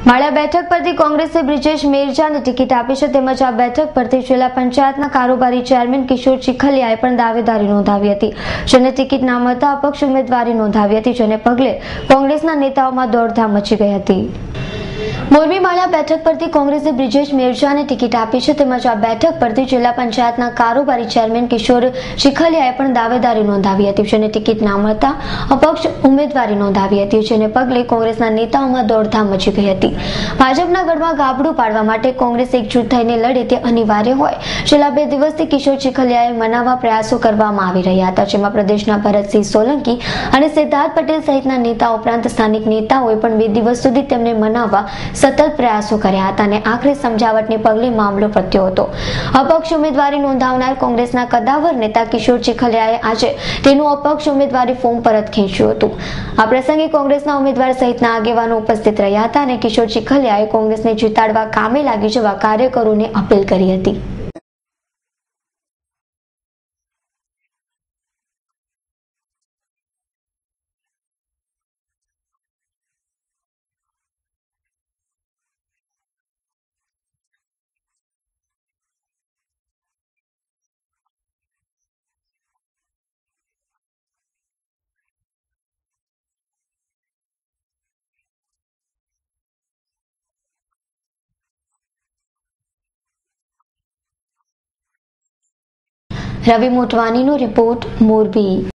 માળિયા બેઠક પરથી કોંગ્રેસે બ્રિજેશ મેરજાને ટિકિટ આપી છે, તેમજ આ બેઠક પરથી જિલ્લા પંચાયતના કારોબારી ચેરમેન કિશોર ચીખલિયાએ પણ દાવેદારી નોંધાવી હતી, જેને ટિકિટ ના મળતા અપક્ષ ઉમેદવારી નોંધાવી હતી, જેને પગલે કોંગ્રેસના નેતાઓમાં દોડધામ મચી ગઈ હતી। મોરબી માળિયા બેઠક પરથી કોંગ્રેસે બ્રિજેશ મેરજાને ટિકિટ આપી છે, તેમજ આ બેઠક પરથી જિલ્લા પંચાયતના કારોબારી ચેરમેન કિશોર ચીખલિયાએ પણ દાવેદારી નોંધાવી હતી, જેને ટિકિટ ના મળતા અપક્ષ ઉમેદવારી નોંધાવી હતી, જેને પગલે કોંગ્રેસના નેતાઓમાં દોડધામ મચી ગઈ હતી। ભાજપના ગઢમાં ગાબડું પાડવા માટે કોંગ્રેસ એકજૂટ થઈને લડે તે અનિવાર્ય હોય છેલ્લા 2 દિવસથી કિશોર ચીખલિયાએ મનાવવા પ્રયાસો કરવામાં આવી રહ્યા હતા, જેમાં પ્રદેશના ભરતસિંહ સોલંકી અને સિદ્ધાર્થ પટેલ સહિતના નેતાઓ ઉપરાંત સ્થાનિક નેતાઓએ પણ 2 દિવસ સુધી તેમને મનાવવા સતત પ્રયાસો કર્યા હતા અને આખરે સમજાવટને પગલે મામલો પત્યો હતો। અપક્ષ ઉમેદવારી નોંધાવનાર કોંગ્રેસના કદાવર નેતા કિશોર ચીખલિયાએ આજે તેનું અપક્ષ ઉમેદવારી ફોર્મ પરત ખેંચ્યું હતું। આ પ્રસંગે કોંગ્રેસના ઉમેદવાર સહિતના આગેવાનો ઉપસ્થિત રહ્યા હતા અને કિશોર ચીખલિયાએ કોંગ્રેસને જીતાડવા કામે લાગી જવા કાર્યકરોને અપીલ કરી હતી। રવિ મોટવાનીનો રિપોર્ટ, મોરબી।